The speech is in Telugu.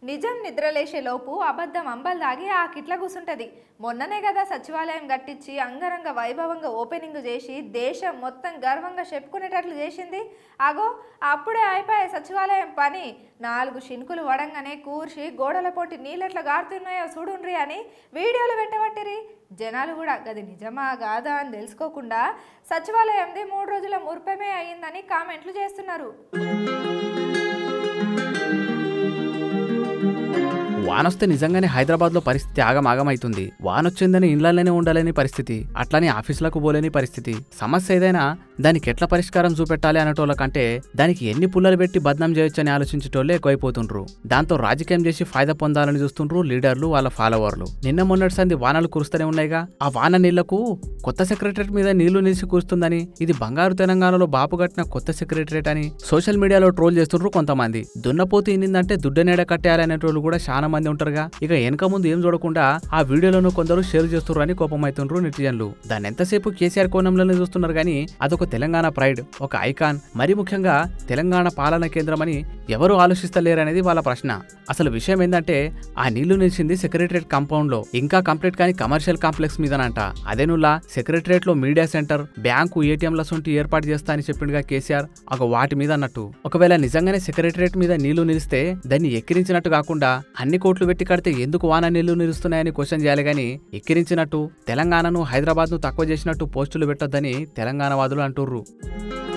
నిజం నిద్రలేసేలోపు అబద్ధం అంబల్ దాగి ఆ కిట్ల కూసుంటది. మొన్ననే కదా సచివాలయం కట్టించి అంగరంగ వైభవంగా ఓపెనింగ్ చేసి దేశం మొత్తం గర్వంగా చెప్పుకునేటట్లు చేసింది. అగో అప్పుడే అయిపోయే సచివాలయం పని. 4 శినుకులు వడంగానే కూర్చి గోడల పొట్టి నీళ్ళెట్లా గారుతున్నాయో చూడుండ్రి అని వీడియోలు పెట్టబట్టిరి. జనాలు కూడా గది నిజమా కాదా అని తెలుసుకోకుండా సచివాలయంది 3 రోజుల మురిపమే అయ్యిందని కామెంట్లు చేస్తున్నారు. వానొస్తే నిజంగానే హైదరాబాద్లో పరిస్థితి ఆగమాగమైతుంది. వానొచ్చిందని ఇళ్లలోనే ఉండాలని పరిస్థితి, అట్లనే ఆఫీసులకు పోలేని పరిస్థితి. సమస్య ఏదైనా దానికి ఎట్లా పరిష్కారం చూపెట్టాలి అనేటోళ్ళ కంటే దానికి ఎన్ని పుల్లలు పెట్టి బద్నాం చేయొచ్చని ఆలోచించేటోళ్ళే ఎక్కువైపోతుండ్రు. దాంతో రాజకీయం చేసి ఫాయిదా పొందాలని చూస్తుండ్రు లీడర్లు, వాళ్ళ ఫాలోవర్లు. నిన్న మొన్నటి సంది వానలు కురుస్తూనే ఉన్నాయిగా. ఆ వాన నీళ్లకు కొత్త సెక్రటరేట్ మీద నీళ్లు నిలిచి కురుస్తుందని, ఇది బంగారు తెలంగాణలో బాపు కట్టిన కొత్త సెక్రటరేట్ అని సోషల్ మీడియాలో ట్రోల్ చేస్తుండ్రు కొంతమంది. దున్నపోతు ఇన్నిందంటే దుడ్డనేడ కట్టేయాలనేటోళ్ళు కూడా చాలా మంది ఉంటారుగా. ఇక వెనక ముందు ఏం చూడకుండా ఆ వీడియోలను కొందరు షేర్ చేస్తున్నారు అని కోపమైతుండ్రు నెటిజన్లు. దాన్ని ఎంతసేపు కేసీఆర్ కోణంలోనే చూస్తున్నారు గానీ అదొక తెలంగాణ ప్రైడ్, ఒక ఐకాన్, మరి ముఖ్యంగా తెలంగాణ పాలన కేంద్రం అని ఎవరు ఆలోచిస్తలేరనేది వాళ్ళ ప్రశ్న. అసలు విషయం ఏంటంటే ఆ నీళ్లు నిలిచింది సెక్రటరేట్ కాంపౌండ్ లో, ఇంకా కంప్లీట్ కాని కమర్షియల్ కాంప్లెక్స్ మీదనంట. అదేనుల్లా సెక్రటరేట్ లో మీడియా సెంటర్, బ్యాంకు, ఏటీఎంల సొంటి ఏర్పాటు చేస్తా అని చెప్పిండుగా కేసీఆర్, ఒక వాటి మీద అన్నట్టు. ఒకవేళ నిజంగానే సెక్రటరేట్ మీద నీళ్లు నిలిస్తే దాన్ని ఎక్కిరించినట్టు కాకుండా అన్ని కోట్లు పెట్టి కడితే ఎందుకు వాన నీళ్లు నిలుస్తున్నాయని క్వశ్చన్ చేయాలి గాని ఎక్కిరించినట్టు తెలంగాణను, హైదరాబాద్ ను తక్కువ చేసినట్టు పోస్టులు పెట్టొద్దని తెలంగాణ వాదులు అంటుర్రు.